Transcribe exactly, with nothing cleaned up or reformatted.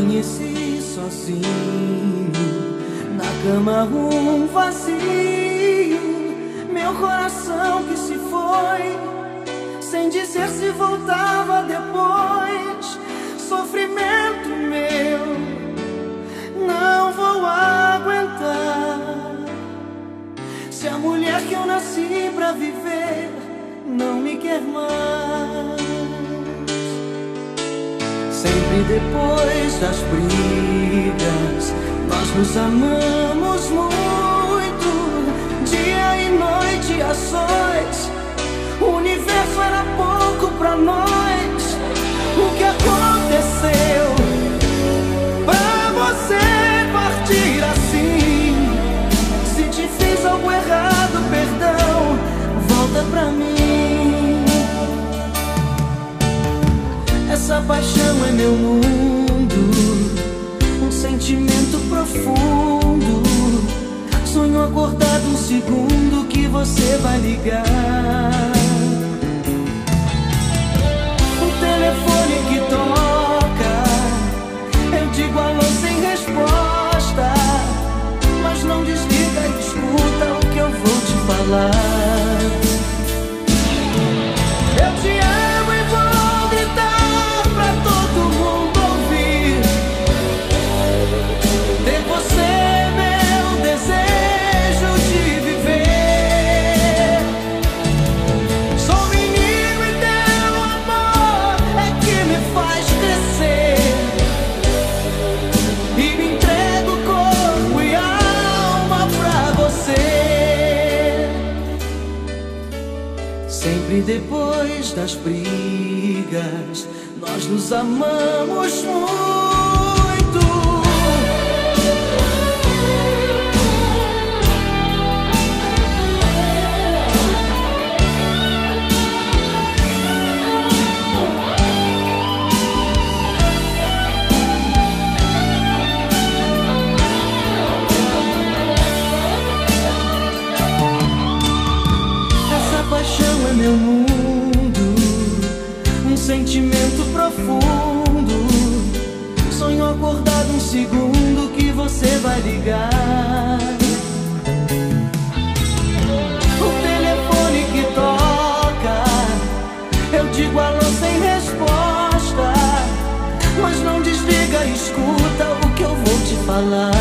Amanheci sozinho, na cama um vazio, meu coração que se foi, sem dizer se voltava depois. Sofrimento meu, não vou aguentar. Se a mulher que eu nasci pra viver não me quer mais. Sempre depois das brigas, nós nos amamos muito, dia e noite a sós. O universo era pouco pra nós. O que aconteceu pra você partir assim? Se te fiz algo errado, perdão, volta pra mim. Essa paixão é meu mundo, um sentimento profundo. Sonho acordado um segundo que você vai ligar. O telefone que toca, eu digo alô sem resposta, mas não desliga e escuta o que eu vou te falar. Eu te amo e vou gritar pra todo mundo ouvir. Ter você é meu desejo de viver. Sou menino e teu amor é que me faz crescer, e me entrego corpo e alma pra você. Sempre depois das brigas, nós nos amamos muito. Essa paixão é meu mundo, um sentimento profundo. Sonho acordado um segundo que você vai ligar. O telefone que toca, eu digo alô sem resposta, mas não desliga, escuta o que eu vou te falar.